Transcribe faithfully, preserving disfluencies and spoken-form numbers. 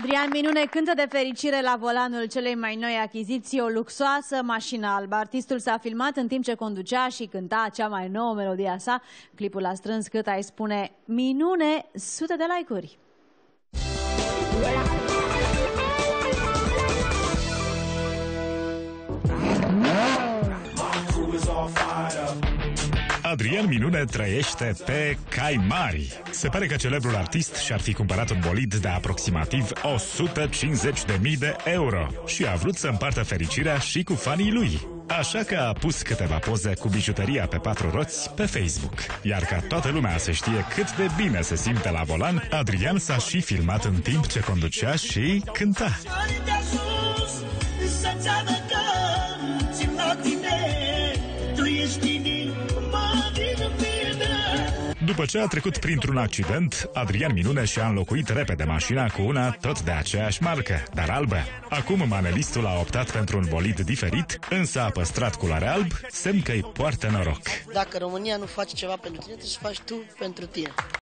Adrian Minune cântă de fericire la volanul celei mai noi achiziții, o luxoasă mașină albă. Artistul s-a filmat în timp ce conducea și cânta cea mai nouă melodie a sa. Clipul a strâns, cât ai spune, minune, sute de like-uri. Adrian Minune trăiește pe cai mari. Se pare că celebrul artist și-ar fi cumpărat un bolid de aproximativ o sută cincizeci de mii de euro și a vrut să împartă fericirea și cu fanii lui. Așa că a pus câteva poze cu bijuteria pe patru roți pe Facebook. Iar ca toată lumea să știe cât de bine se simte la volan, Adrian s-a și filmat în timp ce conducea și cânta. După ce a trecut printr-un accident, Adrian Minune și-a înlocuit repede mașina cu una tot de aceeași marcă, dar albă. Acum manelistul a optat pentru un bolid diferit, însă a păstrat culoarea alb, semn că îi poartă noroc. Dacă România nu face ceva pentru tine, trebuie să faci tu pentru tine.